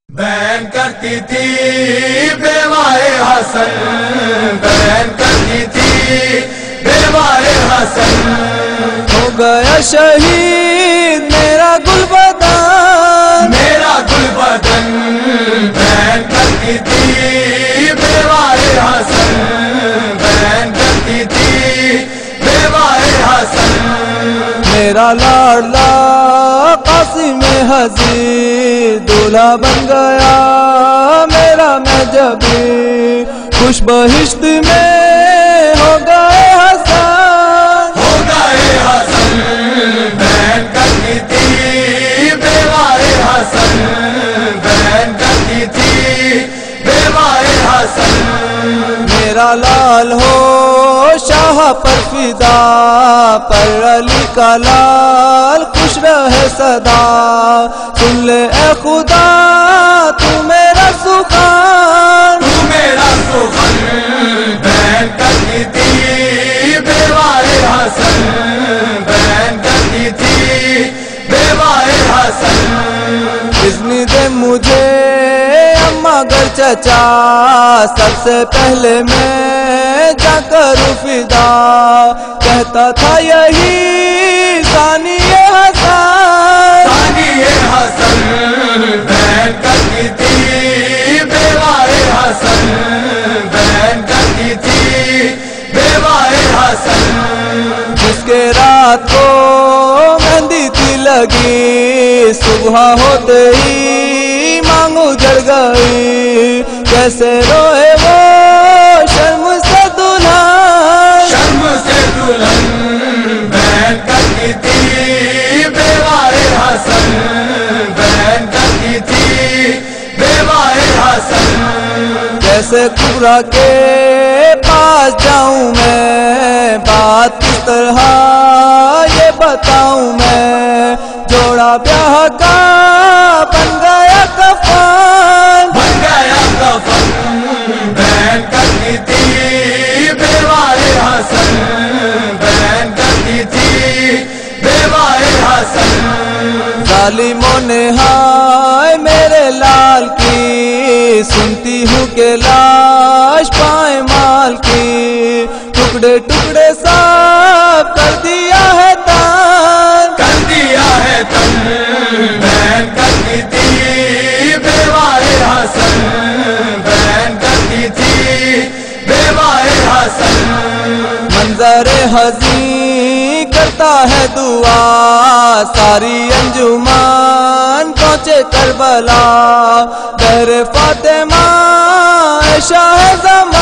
بہن کرتی تھی بیوائے حسن، بہن کرتی تھی بیوائے حسن، ہو گیا شہید میرا گل بدن، میرا گل بدن، بہن کرتی تھی بیوائے حسن، بہن کرتی تھی بیوائے حسن، میرا لاڈلا قاسم حضیر دولہا بن گیا میرا میں جبی، خوش بہشت میں ہو گئے حسن، ہو گئے حسن، بہن کرتی تھی بیوائے حسن، بہن کرتی تھی بیوائے حسن، میرا لال ہو شاہ پر فدا، پر علی کا لال خوش رہے صدا، سن لے اے خدا تو میرا سخن، تو میرا سخن، بہن کرتی تھی بیوائے حسن، بہن کرتی تھی بیوائے حسن، اذن دے مجھے اماں گر چچا، سب سے پہلے میں جا کروں فدا، کہتا تھا یہی ثانی حسن، ثانی حسن، بہن کرتی تھی بیوائے حسن، بہن کرتی تھی بیوائے حسن، جس کے رات کو مہندی تھی لگی، صبح ہوتے ہی مانگو جڑ گئی، کیسے روئے وہ شرم سے دلہن، شرم سے دلہن، بہن کرتی تھی بیوائے حسن، بہن کرتی تھی بیوائے حسن، کیسے کبرا کے پاس جاؤں میں، بات کس طرح یہ بتاؤں میں، جوڑا بیاہ کا بن گیا کفن، بن گیا کفن، بہن کرتی تھی بیوائے حسن، بہن کرتی تھی بیوائے حسن، ظالموں نے ہائے میرے لال کی، سنتی ہوں کہ لاش پائے مال کی، ٹکڑے ٹکڑے صاف کر دیا ہے تن، کر دیا ہے تن، بہن کرتی تھی بیوائے حسن، بہن کرتی تھی بیوائے حسن، منظر حزین کرتا ہے دعا، ساری انجمن پہنچے کربلا، بہر فاطمہ شاہ زمان،